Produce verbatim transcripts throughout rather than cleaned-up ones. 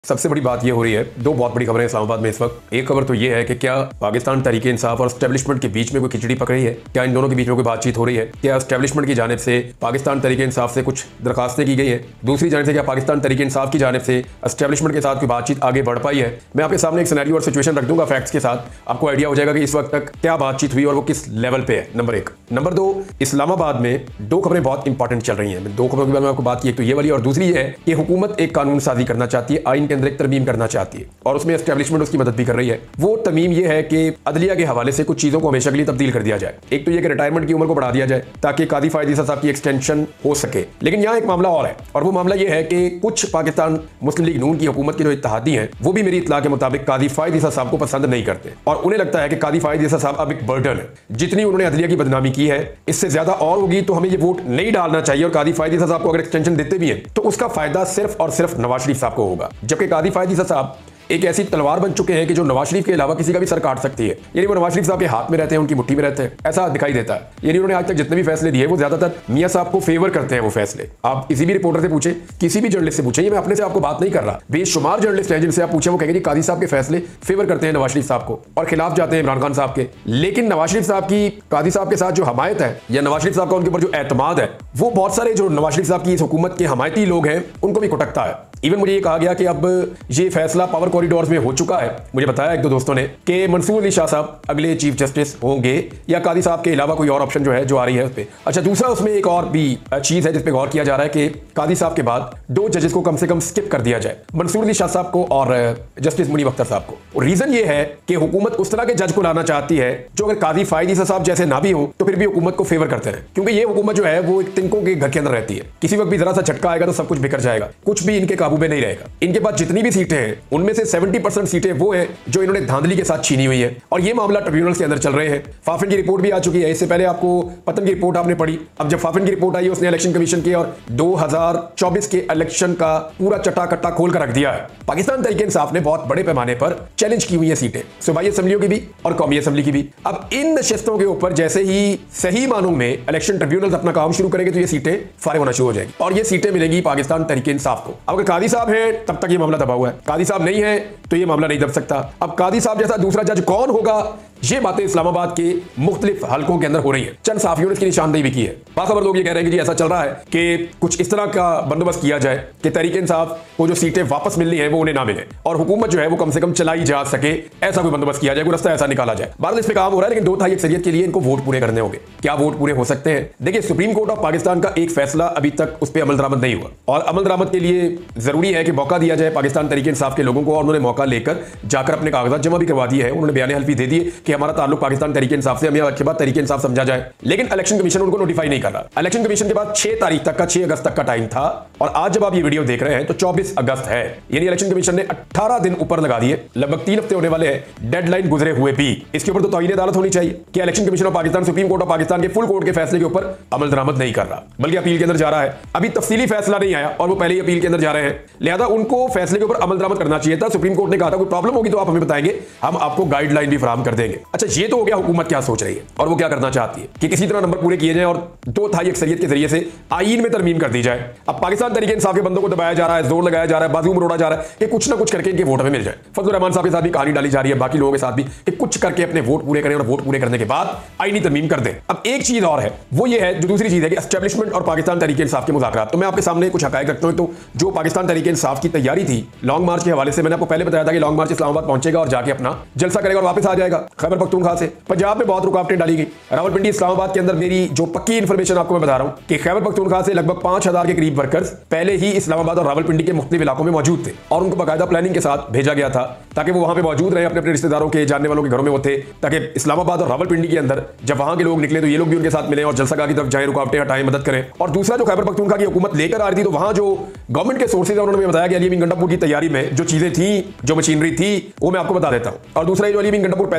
सबसे बड़ी बात ये हो रही है, दो बहुत बड़ी खबरें इस्लामाबाद में इस वक्त। एक खबर तो ये है कि क्या पाकिस्तान तहरीक इंसाफ और एस्टेब्लिशमेंट के बीच में कोई खिचड़ी पक रही है, क्या इन दोनों के बीच में कोई बातचीत हो रही है, क्या एस्टेब्लिशमेंट की जानिब से पाकिस्तान तहरीक इंसाफ से कुछ दरखास्तें की गई है, दूसरी जानिब से क्या पाकिस्तान तहरीक इंसाफ की जानिब से एस्टेब्लिशमेंट के साथ कोई बातचीत आगे बढ़ पाई है। मैं आपके सामने एक सिनेरियो और सिचुएशन रख दूंगा फैक्ट्स के साथ, आपको आइडिया हो जाएगा कि इस वक्त तक क्या बातचीत हुई और वो किस लेवल पे है। नंबर एक। नंबर दो, इस्लामाबाद में दो खबरें बहुत इंपॉर्टेंट चल रही हैं। दो खबरों के बारे में आपको बात की, एक तो ये वाली और दूसरी ये है कि हुकूमत एक कानून साजी करना चाहती है, आइन के अंदर एक तरमीम करना चाहती है और उसमें एस्टेब्लिशमेंट उसकी मदद भी कर रही है। वो तरमीम ये है कि अदलिया के हवाले से कुछ चीजों को हमेशा के लिए तब्दील कर दिया जाए। एक तो ये कि रिटायरमेंट की उम्र को बढ़ा दिया जाए ताकि कादी फायद ईसा साहब की एक्सटेंशन हो सके। लेकिन यहाँ एक मामला और है, और वो मामला ये है कि कुछ पाकिस्तान मुस्लिम लीग नून की हुकूमत के जो इत्तेहादी हैं वो भी मेरी इत्तला के मुताबिक कादी फायद ईसा साहब को पसंद नहीं करते और उन्हें लगता है कि कादी फायद ईसा साहब अब एक बर्डन है। जितनी उन्होंने अदलिया की बदनामी की है इससे ज्यादा और होगी, तो हमें ये वोट नहीं डालना चाहिए। और कादी फायद ईसा साहब को अगर एक्सटेंशन देते भी हैं तो उसका फायदा सिर्फ और सिर्फ नवाज शरीफ साहब को होगा, जबकि कादी फायद ईसा साहब एक ऐसी तलवार बन चुके हैं कि जो नवाज शरीफ के अलावा किसी का भी सर काट सकती है। यानी वो नवाज शरीफ साहब के हाथ में रहते हैं, उनकी मुट्ठी में रहते हैं, ऐसा दिखाई देता है। यानी उन्होंने आज तक जितने भी फैसले दिए वो ज्यादातर मियां साहब को फेवर करते हैं। वो फैसले आप किसी भी रिपोर्टर से पूछे, किसी भी जर्नलिस्ट से पूछे, ये मैं अपने से आपको बात नहीं कर रहा, बेशुमार जर्नलिस्ट हैं जिनसे आप पूछे वो कहेंगे कादी साहब के फैसले फेवर करते हैं नवाज शरीफ साहब को और खिलाफ जाते हैं इमरान खान साहब के। लेकिन नवाज शरीफ साहब की कादी साहब के साथ जो हमायत है या नवाज शरीफ साहब का उनके ऊपर जो एतमाद है वो बहुत सारे जो नवाज शरीफ साहब की इस हुकूमत के हमायती लोग हैं उनको भी कुटकता है। इवन मुझे ये कहा गया कि अब ये फैसला पावर कॉरिडोर्स में हो चुका है। मुझे बताया एक दो दोस्तों ने कि मंसूर अली शाह साहब अगले चीफ जस्टिस होंगे या कादी साहब के अलावा कोई और ऑप्शन जो है जो आ रही है उस पर। अच्छा, दूसरा उसमें एक और भी चीज है जिस पे गौर किया जा रहा है कि कादी साहब के बाद दो जजेस को कम से कम स्किप कर दिया जाए, मंसूर अली शाह साहब को और जस्टिस मुनीब अख्तर साहब को। और रीजन ये है कि हुकूमत उस तरह के जज को लाना चाहती है जो अगर कादी फायद ईसा साहब जैसे ना भी हो तो फिर भी हुकूमत को फेवर करते हैं, क्योंकि ये हुकूमत जो है वो एक तिनकों के घर के अंदर रहती है। किसी वक्त भी जरा सा झटका आएगा तो सब कुछ बिखर जाएगा, कुछ भी इनके काबू में नहीं रहेगा। इनके पास जितनी भी सीटें हैं उनमें से सत्तर परसेंट सीटें वो हैं जो इन्होंने धांधली के साथ छीनी हुई है और ये मामला ट्रिब्यूनल्स के अंदर चल रहे हैं। फाफिन की रिपोर्ट भी आ चुकी है, इससे पहले आपको पतन की रिपोर्ट आपने पढ़ी। अब जब फाफिन की रिपोर्ट आई उसने इलेक्शन कमीशन के और दो हज़ार चौबीस के इलेक्शन का पूरा चट्टा कट्टा खोल कर रख दिया है। पाकिस्तान तहरीक इंसाफ ने बहुत बड़े पैमाने पर चैलेंज की हुई है सीटें, सूबाई असेंबलियों की भी और कौमी असेंबली की भी। अब इन नशस्तों के ऊपर जैसे ही सही मानों में इलेक्शन ट्रिब्यूनल्स अपना काम शुरू करेंगे तो ये सीटें फारिग होना शुरू हो जाएगी और ये सीटें मिलेंगी पाकिस्तान तहरीक इंसाफ को। अगर कादी साहब है तब तक ये मामला दबा हुआ है, कादी साहब नहीं है तो ये मामला नहीं दब सकता। अब कादी साहब जैसा दूसरा जज कौन होगा, ये बातें इस्लामाबाद के मुख्तलिफ हलकों के अंदर हो रही है। चंद साफियों ने इसकी निशानदेही भी की है। बाखबर लोग ये कह रहे हैं कि जी ऐसा चल रहा है कि कुछ इस तरह का बंदोबस्त किया जाए कि तहरीक इंसाफ को जो सीटें वापस मिलनी है वो उन्हें ना मिले और हुकूमत जो है वो कम से कम चलाई जा सके, ऐसा कोई बंदोबस्त किया जाए, कोई रास्ता ऐसा निकाला जाए। भारत इस पे काम हो रहा है, लेकिन दो तिहाई अक्सरियत के लिए इनको वोट पूरे करने होंगे। क्या वोट पूरे हो सकते हैं? देखिए, सुप्रीम कोर्ट ऑफ पाकिस्तान का एक फैसला अभी तक उस पर अमल दरामद नहीं हुआ और अमल दरामद के लिए जरूरी है कि मौका दिया जाए पाकिस्तान तहरीक इंसाफ के लोगों को और उन्होंने मौका लेकर जाकर अपने कागजात जमा भी करवा दिए हैं। उन्होंने बयान हल्फी दे दिए कि हमारा ताल्लुक पाकिस्तान तहरीक इंसाफ से, हमें के बाद तहरीक इंसाफ समझा जाए। लेकिन इलेक्शन कमीशन उनको नोटिफाई नहीं कर रहा। इलेक्शन कमीशन के बाद छह तारीख तक का छह अगस्त तक का टाइम था और आज जब आप ये वीडियो देख रहे हैं तो चौबीस अगस्त है। यानी इलेक्शन कमीशन ने अठारह दिन ऊपर लगा दिए, लगभग तीन हफ्ते होने वाले हैं डेडलाइन गुजरे हुए भी। इसके ऊपर तो तौहीन अदालत होनी चाहिए कि election commission of Pakistan supreme court of Pakistan के फुल कोर्ट के फैसले के ऊपर अमल दरामद नहीं कर रहा, बल्कि अपील के अंदर जा रहा है। अभी तफसीली फैसला नहीं आया और वो पहले ही अपील के अंदर जा रहे हैं, लिहाजा उनको फैसले के ऊपर अमल दरामद करना चाहिए था। सुप्रीम कोर्ट ने कहा था कोई प्रॉब्लम होगी तो आप हमें बताएंगे, हम आपको गाइडलाइन भी फराहम कर देंगे। अच्छा, ये तो हो गया हुकूमत क्या सोच रही है और वो क्या करना चाहती है कि किसी तरह नंबर पूरे किए जाए और दो तिहाई अक्सरियत के जरिए से आईन में तरमीम कर दी जाए। अब पाकिस्तान तहरीक इंसाफ के बंदों को दबाया जा रहा है, जोर लगाया जा रहा है, बाजू मरोड़ा जा रहा है कि कुछ ना कुछ करके इनके वोट में मिल जाए। फजलुर रहमान साहब के साथ भी कहानी डाली जा रही है, बाकी लोगों के साथ भी कि कुछ करके अपने वोट पूरे करें और वोट पूरे करने के बाद आईनी तरमीम कर दें। अब एक चीज और है, वो ये है, जो दूसरी चीज है कि एस्टेब्लिशमेंट और पाकिस्तान तहरीक इंसाफ के मुज़ाकरात। तो मैं आपके सामने कुछ हकायक रखता हूं। तो जो पाकिस्तान तहरीक इंसाफ की तैयारी थी लॉन्ग मार्च के हवाले से, मैंने आपको पहले बताया था कि लॉन्ग मार्च इस्लामाबाद पहुंचेगा और जाके अपना जलसा करेगा और वापस आ जाएगा खैबर पख्तूनख्वा से। पंजाब में बहुत रुकावटें डाली गई, रावलपिंडी इस्लामाबाद के अंदर मेरी जो पक्की इंफॉर्मेशन आपको मैं बता रहा हूं कि खैबर पख्तूनख्वा से लगभग पांच हजार के करीब वर्कर्स पहले ही इस्लामाबाद और रावलपिंडी के मुख्तलिफ इलाकों में मौजूद थे और उनको बाकायदा प्लानिंग के साथ भेजा गया था ताकि वो वहां पे मौजूद रहे, अपने अपने रिश्तेदारों के जानने वालों के घरों में वो थे, ताकि इस्लामाबाद और रावलपिंडी के अंदर जब वहां के लोग निकले तो ये लोग भी उनके साथ मिले और जलसागाह की तरफ जाए, रुकावटें हटाएं, मदद करें। और दूसरा, जो खैबर पख्तूनख्वा की हुकूमत लेकर आ रही थी तो वहां जो गवर्नमेंट के सोर्सेज है उन्होंने बताया कि अली अमीन गंडापुर की तैयारी में जो चीजें थी, जो मशीनरी थी, वो मैं आपको बता देता हूं। और दूसरा, जो अली अमीन गंडापुर पैसे बांट रहे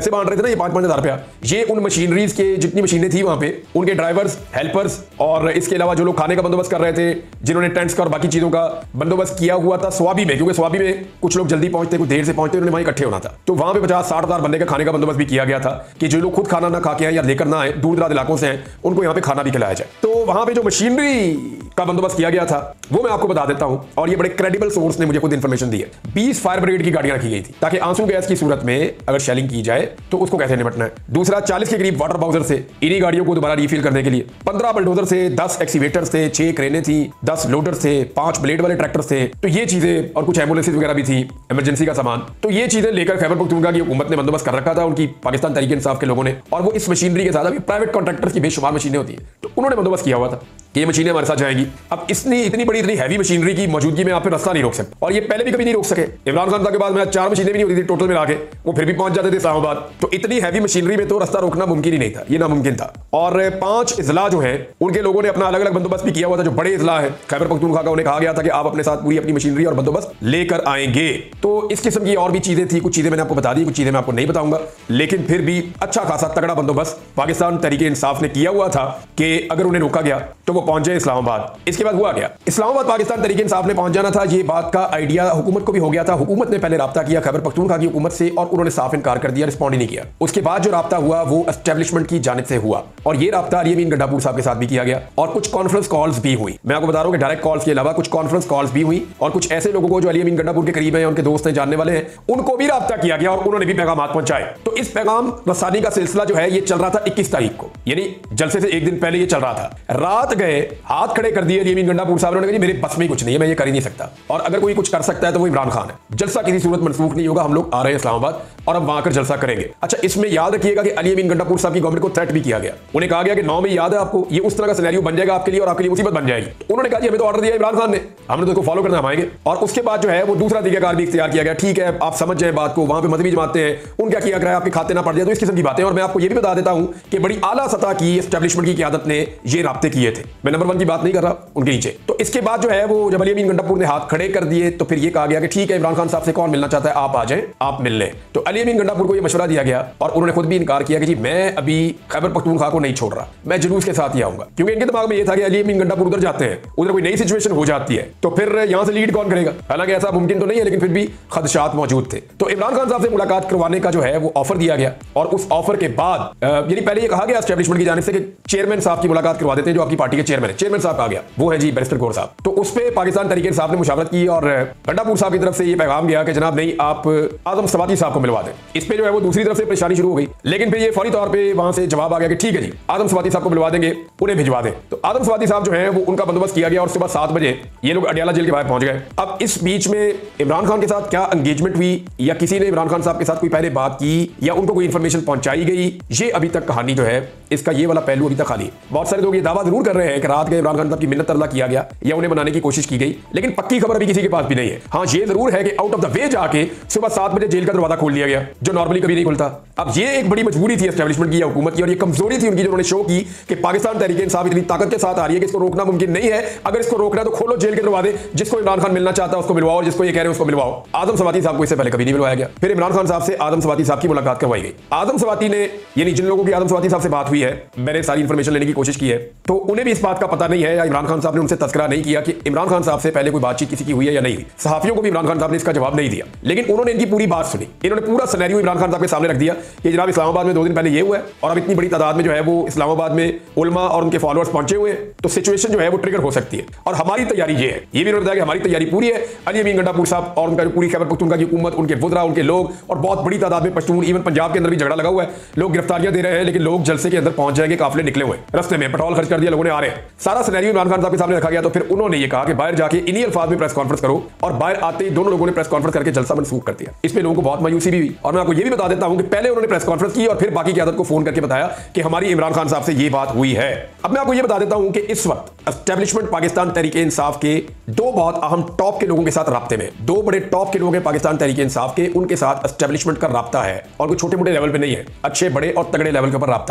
थे ना ये पांच पांच हजार रुपया, ये उन मशीनरीज के जितनी मशीनें थी वहां पे उनके ड्राइवर्स, हेल्पर्स और इसके अलावा जो लोग खाने का बंदोबस्त कर रहे थे, जिन्होंने टेंट्स का और बाकी चीजों का बंदोबस्त किया हुआ था स्वाबी में, क्योंकि स्वाबी में कुछ लोग जल्दी पहुंचते, कुछ देर से पहुंचते, उन्होंने वहां इकट्ठे होना था। तो वहां पे पचास साठ हजार बंदे का खाने का बंदोबस्त भी किया गया था कि जो लोग खुद खाना ना खा के आए या लेकर ना आए, दूर दराज इलाकों से हैं, उनको यहाँ पे खाना भी खिलाया जाए। तो वहां पे जो मशीनरी का बंदोबस्त किया गया था वो मैं आपको बता देता हूं, और ये बड़े क्रेडिबल सोर्स ने मुझे खुद इंफॉर्मेशन दी है। बीस फायर ब्रिगेड की गाड़ियां रखी गई थी ताकि आंसू गैस की सूरत में अगर शेलिंग की जाए तो उसको कैसे निपटना है। दूसरा, चालीस के करीब वाटर बाउजर से इन्हीं गाड़ियों को दोबारा रिफिल करने के लिए, पंद्रह बल्डोजर से, दस एक्सीवेटर्स थे, छह क्रेनें थी, दस लोडर्स थे, पांच ब्लेड वाले ट्रैक्टर्स थे, तो ये चीजें और कुछ एम्बुलेंस वगैरह भी थी, इमरजेंसी का सामान, तो ये चीजें लेकर खैबर पख्तूनख्वा की हुकूमत ने बंदोबस्त कर रखा था उनकी पाकिस्तान तहरीक इंसाफ के लोगों ने। और वो इस मशीनरी के साथ अभी प्राइवेट कॉन्ट्रैक्टर्स की बेशुमार मशीनें होती है, तो उन्होंने बंदोबस्त किया हुआ था कि ये मशीनें हमारे साथ जाएंगी। अब इतनी इतनी बड़ी इतनी हैवी मशीनरी की मौजूदगी में आप फिर रास्ता नहीं रोक सकते, और ये पहले भी कभी नहीं रोक सके। इमरान खान के बाद में चार मशीनें भी नहीं होती थी टोटल मिला के, वो फिर भी पहुंच जाते थे इस्लामाबाद। तो इतनी हैवी मशीनरी में तो रास्ता रोकना मुमकिन ही नहीं था, ये नामुमकिन था। और पांच इजला जो है उनके लोगों ने अपना अलग अलग बंदोबस्त भी किया हुआ था। जो बड़े इजला है खैबर पख्तूनख्वा का, उन्हें कहा गया था कि आप अपने साथ पूरी अपनी मशीनरी और बंदोबस्त लेकर आएंगे। तो इस किस्म की और भी चीजें थी, कुछ चीजें मैंने आपको बता दी, कुछ चीजें मैं आपको नहीं बताऊंगा, लेकिन फिर भी अच्छा खासा तगड़ा बंदोबस्त पाकिस्तान तहरीक इंसाफ ने किया हुआ था कि अगर उन्हें रोका गया तो वो पहुंच जाए इस्लामाबाद। इसके बाद हुआ क्या, इस्लामाबाद पाकिस्तान तहरीक इंसाफ ने पहुंच जाना था, ये बात का आइडिया हुकूमत को भी हो गया था। हुकूमत ने पहले राब्ता किया खैबर पख्तूनख्वा की हुकूमत से और उन्होंने साफ इनकार कर दिया, रिस्पॉन्ड ही नहीं किया। उसके बाद जो राब्ता हुआ वो एस्टेब्लिशमेंट की जानिब से हुआ, और ये राब्ता अली अमीन गंडापुर साहब के साथ भी किया गया, और कुछ कॉन्फ्रेंस कॉल्स भी हुई। मैं आपको बता रहा हूं कि डायरेक्ट कॉल्स के अलावा कुछ कॉन्फ्रेंस कॉल्स भी हुई, और कुछ ऐसे लोगों को जो अली अमीन गंडापुर के करीब हैं, उनके दोस्त हैं, जानने वाले हैं, उनको भी राब्ता किया गया और उन्होंने भी पैगाम पहुंचाए। तो इस पैगाम रसानी का सिलसिला जो है ये चल रहा था इक्कीस तारीख को, यानी जलसे से एक दिन पहले ये चल रहा था। रात गए, हाथ खड़े कर दिए अली अमीन गंडापुर साहब ने, मेरे बस में कुछ नहीं है, मैं ये कर ही नहीं सकता, और अगर कोई कुछ कर सकता है तो वो इमरान खान है। जलसा किसी सूरत मनसूख नहीं होगा, हम लोग आ रहे हैं इस्लामाबाद और अब वहां आकर जलसा करेंगे। अच्छा, इसमें याद रखिएगा कि अली अमीन गंडापुर साहब की गवर्नमेंट को थ्रेट भी किया गया। उन्हें कहा गया कि नौ में याद है आपको, ये उस तरह का सिनेरियो बन जाएगा आपके लिए और आपके लिए मुसीबत बन जाएगी। तो उन्होंने कहा जी हमें तो ऑर्डर दिया इमरान खान ने, हमने तो इसको फॉलो करना आएंगे। और उसके बाद जो है वो दूसरा तरीकाकार भी इख्तियार किया गया। ठीक है, आप समझ जाए बात को, वहां पे मजहबी जमातें हैं, उनका किया कराया आपके खाते ना पड़ जाए, तो इस किस्म की बातें। और मैं आपको ये भी बता देता हूं कि बड़ी आला सतह की एस्टेब्लिशमेंट की क़यादत ने ये राब्ते किए थे, मैं नंबर वन की बात नहीं कर रहा, उनके नीचे। तो इसके बाद जो है वो जब अली अमीन गंडापुर ने हाथ खड़े कर दिए तो फिर ये कहा गया कि ठीक है, इमरान खान साहब से कौन मिलना चाहता है, आप आ जाएं, आप मिल लें। तो अली अमीन गंडापुर को ये मशवरा दिया गया और उन्होंने खुद भी इनकार किया कि जी मैं अभी खैबर पख्तूनख्वा को नहीं छोड़ रहा, मैं जुलूस के साथ ही आऊंगा, क्योंकि इनके दिमाग में ये था कि अली अमीन गंडापुर उधर जाते हैं, उधर कोई नई सिचुएशन हो जाती है तो फिर यहां से लीड कौन करेगा। हालांकि ऐसा मुमकिन तो नहीं है, लेकिन फिर भी खदशात मौजूद थे। तो इमरान खान साहब से मुलाकात करवाने का जो है वो ऑफर दिया गया, और उस ऑफर के बाद यानी पहले ये कहा गया एस्टेब्लिशमेंट की जानिब से कि चेयरमैन साहब की मुलाकात करवा देते हैं, जो आपकी पार्टी के चेयरमैन है। चेयरमैन साहब कहा गया वो है जी बैरिस्टर गौर साहब। तो उस पर पाकिस्तान तहरीक इंसाफ ने मुशावरत की और गंडापुर साहब की तरफ से ये पैगाम गया कि जनाब नहीं, आप आदम सवाती साहब को मिलवा दें। इस पे जो है वो दूसरी तरफ से परेशानी शुरू हो गई, लेकिन फिर ये फौरी तौर पे वहां से जवाब आ गया कि ठीक है जी, आदम सवाती साहब को मिलवा देंगे, उन्हें भिजवा दें। तो आदम सवाती साहब जो है वो उनका बंदोबस्त किया गया और सुबह सात बजे ये लोग अडियाला जेल के बाहर पहुंच गए। अब इस बीच में इमरान खान के साथ क्या एंगेजमेंट हुई या किसी ने इमरान खान साहब के साथ कोई पहले बात की या उनको कोई इंफॉर्मेशन पहुंचाई गई, ये अभी तक कहानी जो है इसका ये वाला पहलू अभी तक खाली है। बहुत सारे लोग ये दावा जरूर कर रहे हैं कि रात के इमरान खान साहब की मिन्नत तरला किया गया या उन्हें मनाने की कोशिश की गई, लेकिन पक्की खबर अभी किसी के पास भी नहीं है। हाँ, ये जरूर है कि आउट ऑफ द वे जाके सुबह सात बजे जेल का दरवाजा खोल दिया गया, जो नॉर्मली कभी नहीं खुलता। अब ये एक बड़ी मजबूरी थी एस्टेब्लिशमेंट की या हुकूमत की, और ये कमजोरी थी उनकी, जो उन्होंने शो की कि पाकिस्तान तहरीक इंसाफ इतनी ताकत के साथ आ रही है कि इसको रोकना मुमकिन नहीं है। अगर इसको रोकना है तो खोलो जेल के दरवाजे, जिसको इमरान खान मिलना चाहता है उसको मिलवाओ, और जिसको ये कह रहे हैं उसको मिलवाओ। आदम सवाती साहब को इससे पहले कभी नहीं मिलवाया गया। फिर इमरान खान साहब से आदम सवाती साहब की मुलाकात करवाई गई। आदम सवाती ने, यानी जिन लोगों की आदम सवाती साहब से बात हुई है, मैंने सारी इंफॉर्मेशन लेने की कोशिश की है, तो उन्हें भी इस बात का पता नहीं है या इमरान खान साहब ने उनसे तस्करा नहीं किया कि इमरान खान साहब से पहले कोई बातचीत किसी की हुई है या नहीं हुई। सहाफियों को भी इमरान खान साहब ने इसका जवाब नहीं दिया, लेकिन उन्होंने इनकी पूरी बात सुनी। इन्होंने पूरा सिनेरियो इमरान खान साहब के सामने रख दिया कि जनाब इस्लामाबाद में दो दिन पहले ये हुआ है और अब इतनी बड़ी तादाद में जो है वो इस्लामाबाद में उलमा और उनके फॉलोअर्स पहुंचे हुए हैं, तो सिचुएशन जो है वो ट्रिगर हो सकती है और हमारी तैयारी ये है। ये भी उन्होंने बताया कि हमारी तैयारी पूरी है। अली अमीन गंडापुर साहब और उनका पूरी खैबर पख्तूनख्वा की हुकूमत, उनके वुज़रा, उनके लोग और बहुत बड़ी तादाद में पश्तून, इवन पंजाब के अंदर भी झगड़ा लगा हुआ है, लोग गिरफ्तारियां दे रहे हैं, लेकिन लोग जलसे के अंदर पहुंच जाएंगे, काफिले निकले हुए, रस्ते में पेट्रोल खर्च कर दिया लोगों ने, आ रहे हैं। सारा सिनेरियो इमरान खान साहब के सामने रखा गया। तो फिर उन्होंने ये कहा कि बाहर जाके इन्हीं अल्फाज में प्रेस कॉन्फ्रेंस करो, और बाहर आते ही दोनों लोगों ने प्रेस कॉन्फ्रेंस करके जलसा मनसूख कर दिया। इसमें लोगों को बहुत मायूसी भी हुई, और मैं आपको ये भी बता देता हूं कि पहले उन्होंने प्रेस कॉन्फ्रेंस की और फिर बाकी क़यादत को फोन करके बताया कि हमारी इमरान खान साहब से ये बात हुई है। अब मैं आपको ये बता देता हूं कि इस वक्त एस्टेब्लिशमेंट पाकिस्तान तहरीक इंसाफ के दो बहुत अहम टॉप के लोगों के साथ राब्ते में, दो बड़े टॉप के लोग हैं पाकिस्तान तहरीक इंसाफ के, उनके साथ एस्टेब्लिशमेंट का राब्ता है, और कोई छोटे मोटे लेवल पे नहीं है, अच्छे बड़े और तगड़े लेवल के ऊपर राब्ता है। और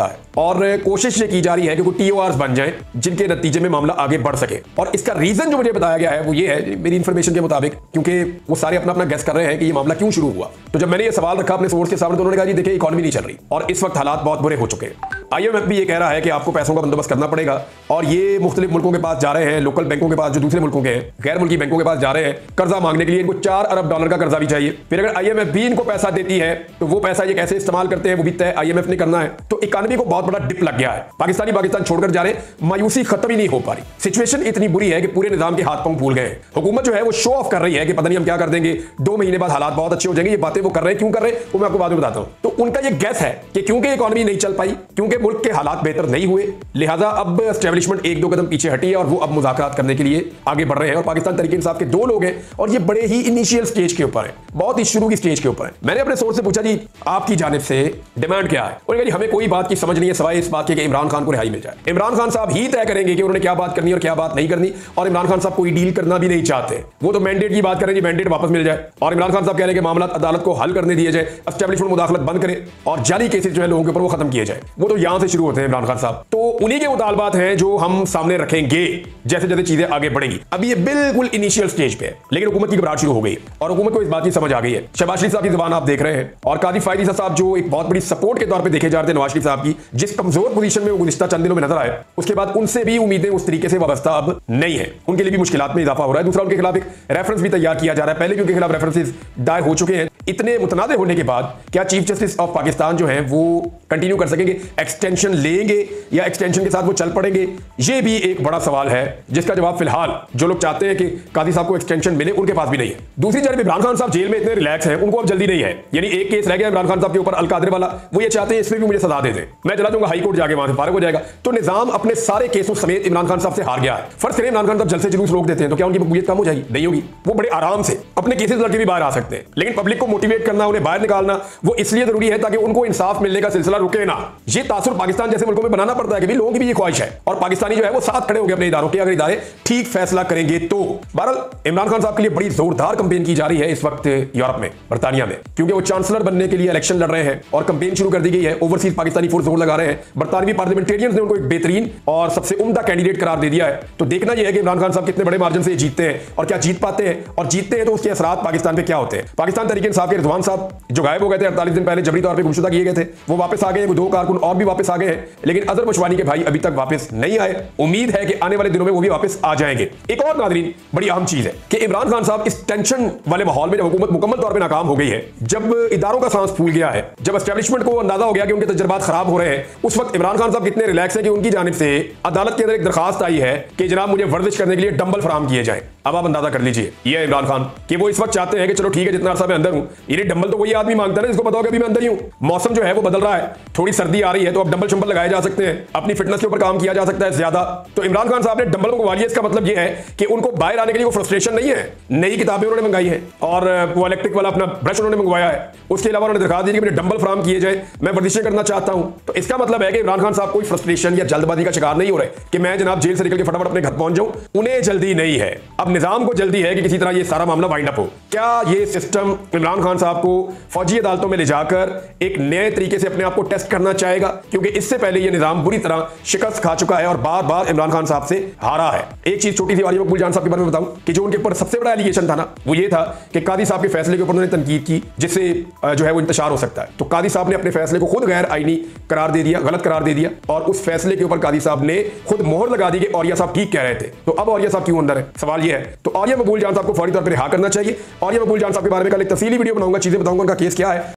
और कोशिश ये की जा रही है कि टी ओ आर बन जाए जिनके नतीजे में मामला आगे बढ़ सके। और इसका रीजन जो मुझे बताया गया है वो ये है, मेरी इंफॉर्मेशन के मुताबिक, क्योंकि वो सारे अपना अपना गेस कर रहे हैं कि ये मामला क्यों शुरू हुआ। तो जब मैंने ये सवाल रखा अपने सोर्स के सामने तो उन्होंने कहा जी देखिए इकोनॉमी नहीं चल रही और इस वक्त हालात बहुत बुरे हो चुके हैं। आई एम एफ भी ये कह रहा है कि आपको पैसों का बंदोबस्त करना पड़ेगा और ये मुख्तलिफ मुल्कों के पास जा रहे हैं, लोकल बैंकों के पास जो दूसरे मुल्कों के हैं, गैर मुल्की बैंकों के पास जा रहे हैं कर्जा मांगने के लिए। इनको चार अरब डॉलर का कर्जा भी चाहिए। फिर अगर आई एम एफ भी इनको पैसा देती है तो वो पैसा ये कैसे इस्तेमाल करते हैं वो भी तय आई एम एफ ने करना है। तो इकोनॉमी को बहुत बड़ा डिप लग गया है। पाकिस्तानी पाकिस्तान छोड़कर जा रहे, मायूसी खत्म ही नहीं हो पा रही। सिचुएशन इतनी बुरी है कि पूरे निजाम के हाथ पांव फूल गए हैं। हुकूमत जो है वो शो ऑफ कर रही है कि पता नहीं हम क्या कर देंगे, दो महीने बाद हालात बहुत अच्छे हो जाएंगे। ये बातें वो कर रहे हैं, क्यों कर रहे हैं वो मैं आपको बाद में बताता हूं। तो उनका ये गैस है कि क्योंकि इकोनॉमी नहीं चल पाई, क्योंकि मुल्क के हालात बेहतर नहीं हुए, लिहाजा अब एस्टेब्लिशमेंट एक दो कदम पीछे हटी है और वो अब मुज़ाकरात करने के लिए आगे बढ़ रहे हैं। और पाकिस्तान तहरीक इंसाफ के दो लोग हैं और ये बड़े ही इनिशियल स्टेज के ऊपर है, बहुत ही शुरू की स्टेज के ऊपर है। मैंने अपने सोर्स से पूछा जी आपकी जानिब से डिमांड क्या है, और हमें कोई बात की समझ नहीं है सिवाय इस बात के कि इमरान खान को रिहाई मिल जाए। इमरान खान साहब ही तय करेंगे कि उन्होंने क्या बात करनी और क्या बात नहीं करनी। और इमरान खान साहब कोई डील करना भी नहीं चाहते, वो तो मैंडेट की बात करें जी, मैंडेट वापस मिल जाए। और इमरान खान साहब कह रहे हैं कि मामला अदालत को हल करने दिए जाए, एस्टेब्लिशमेंट मुदाखलत बंद करे और जाली केसेस जो है लोगों के ऊपर वो खत्म किए जाए। वो तो यहां से शुरू होते हैं इमरान खान साहब। तो उन्हीं के मुतालबात हैं जो हम सामने रखेंगे जैसे जैसे चीजें आगे बढ़ेंगी। अभी ये बिल्कुल इनिशियल स्टेज पे है, लेकिन हुकूमत की घबराहट शुरू हो गई और हुकूमत को इस बात की समझ आ गई है। शहबाज शरीफ साहब की जुबान आप देख रहे हैं और काजी फायद ईसा साहब जो एक बहुत बड़ी सपोर्ट के तौर पे देखे जा रहे थे नवाज शरीफ साहब की, जिस कमजोर पोजीशन में वो गुज़िश्ता चंद दिनों में नजर आए, उसके बाद उनसे भी उम्मीदें उस तरीके से वाबस्ता अब नहीं है। उनके लिए भी मुश्किलात में इजाफा हो रहा है। दूसरा, उनके खिलाफ एक रेफरेंस भी तैयार किया जा रहा है। पहले भी उनके खिलाफ रेफरेंसेस दायर हो चुके हैं। इतने मुतनाज़े होने के बाद क्या चीफ जस्टिस ऑफ पाकिस्तान जो है वो कंटिन्यू कर सकेंगे, एक्सटेंशन लेंगे या एक्सटेंशन के साथ वो चल पड़ेंगे? ये भी एक बड़ा सवाल है जिसका जवाब फिलहाल जो लोग चाहते हैं कि काजी साहब को एक्सटेंशन मिले उनके पास भी नहीं है। दूसरी तरफ इमरान खान साहब जेल में इतने रिलैक्स हैं, उनको अब जल्दी नहीं है। यानी एक केस रह गया इमरान खान साहब के ऊपर, अल कादर वाला, वो ये चाहते हैं इसमें भी मुझे सजा दे दें, मैं चला जाऊंगा हाई कोर्ट जाके वहां से फारिग हो जाएगा। तो निजाम अपने सारे केसों समेत इमरान खान साहब से हार गया है। फर्ज करें इमरान खान साहब जल्द से जुलूस रोक देते हैं तो क्या उनकी मकबूलियत कम हो जाएगी? नहीं होगी। वो बड़े आराम से अपने केसेस लड़के भी बाहर आ सकते हैं। लेकिन पब्लिक को मोटिवेट करना, उन्हें बाहर निकालना, वो इसलिए जरूरी है ताकि उनको इंसाफ मिलने का सिलसिला रुके ना। ये तासुर पाकिस्तान जैसे मुल्कों में बनाना पड़ता है कि भी लोगों की भी ये ख्वाहिश है और पाकिस्तानी जो है वो साथ खड़े होंगे अपने इदारों के, अगर इदारे ठीक फैसला करेंगे तो। बहरहाल इमरान खान साहब के लिए बड़ी जोरदार कंपेन की जा रही है इस वक्त यूरोप में, बर्तानिया में, क्योंकि वो चांसलर बनने के लिए इलेक्शन लड़ रहे हैं और कंपेन शुरू कर दी गई है। ओवरसीज पाकिस्तानी फोर्स जोर लगा रहे हैं। बर्तानवी पार्लियामेंटेरियंस ने उनको एक बेहतरीन और सबसे उम्दा कैंडिडेट करार दे दिया है। तो देखना यह है कि इमरान खान साहब कितने बड़े मार्जिन से जीतते हैं और क्या जीत पाते हैं, और जीतते हैं तो उसके असरात पाकिस्तान पे क्या होते हैं। पाकिस्तान तहरीक इंसाफ के रिजवान साहब जो गायब हो गए थे अड़तालीस दिन पहले, जबरी तौर पर गुमशुदा किए गए थे, वो वापस आ गए हैं। दो कारकुन और भी वापस आ गए हैं, लेकिन अजहर मशवानी के भाई अभी तक वापस नहीं आए। उम्मीद है कि आने वाले दिनों में वो भी वापस आ जाएंगे। एक और नाज़रीन बड़ी अहम चीज है कि इमरान खान साहब इस टेंशन वाले माहौल में जब हुकूमत मुकम्मल तौर पे नाकाम हो गई है, जब इदारों का सांस फूल गया है, जब एस्टेब्लिशमेंट को अंदाजा हो गया कि उनके तजर्बात खराब हो रहे हैं, उस वक्त इमरान खान साहब कितने रिलैक्स है कि उनकी जानिब से अदालत के अंदर एक दरखास्त आई है कि जनाब मुझे वर्जिश करने के लिए डंबल फराहम किए जाए। अब आप अंदाजा कर लीजिए, ये है इमरान खान कि वो इस वक्त चाहते हैं कि चलो ठीक है जितना अरसा मैं अंदर हूं, ये डंबल तो वही आदमी मांगता है ना जिसको पता होगा अभी मैं अंदर ही हूं। मौसम जो है वो बदल रहा है, थोड़ी सर्दी आ रही है तो अब डंबल शंबल लगाए जा सकते हैं, अपनी फिटनेस के ऊपर काम किया जा सकता है ज्यादा। तो इमरान खान साहब ने डंबल मंगवा लिया। इसका मतलब ये है कि उनको बाहर आने के लिए वो फ्रस्ट्रेशन नहीं है। नई किताबें उन्होंने मंगाई है और वो इलेक्ट्रिक वाला अपना ब्रश उन्होंने मंगवाया है। उसके अलावा उन्होंने दरखास्त दी कि मुझे डंबल फराहम किए जाए, मैं वर्जिशें करना चाहता हूं। तो इसका मतलब है कि इमरान खान साहब कोई फ्रस्ट्रेशन या जल्दबाजी का शिकार नहीं हो रहे कि मैं जनाब जेल से निकल के फटाफट अपने घर पहुंच जाऊं। उन्हें जल्दी नहीं है, अब निजाम को जल्दी है कि किसी तरह ये सारा मामला वाइंड अप हो। क्या ये सिस्टम इमरान खान साहब को फौजी अदालतों में ले जाकर एक नए तरीके से अपने आप को टेस्ट करना चाहेगा? क्योंकि इससे पहले ये निजाम बुरी तरह शिकस्त खा चुका है और बार बार इमरान खान साहब से हारा है। एक चीज छोटी सी वाली मकबूल जान साहब के बारे में बताऊं कि जो उनके ऊपर सबसे बड़ा एलिगेशन था ना, वो ये था कि कादी साहब के फैसले के ऊपर उन्होंने तनकीद की जिससे जो है वो इंतशार हो सकता है। तो कादी साहब ने अपने फैसले को खुद गैर आईनी करार दे दिया, गलत करार दे दिया, और उस फैसले के ऊपर कादी साहब ने खुद मोहर लगा दी कि औरिया साहब ठीक कह रहे थे। तो अब औरिया साहब क्यों अंदर है, सवाल ये है। तो औरिया मकबूल जान साहब को फौरी तौर पर रिहा करना चाहिए। औरिया मकबूल जान साहब के बारे में कल एक तफसीली वीडियो बनाऊंगा, चीजें बताऊंगा उनका केस क्या है।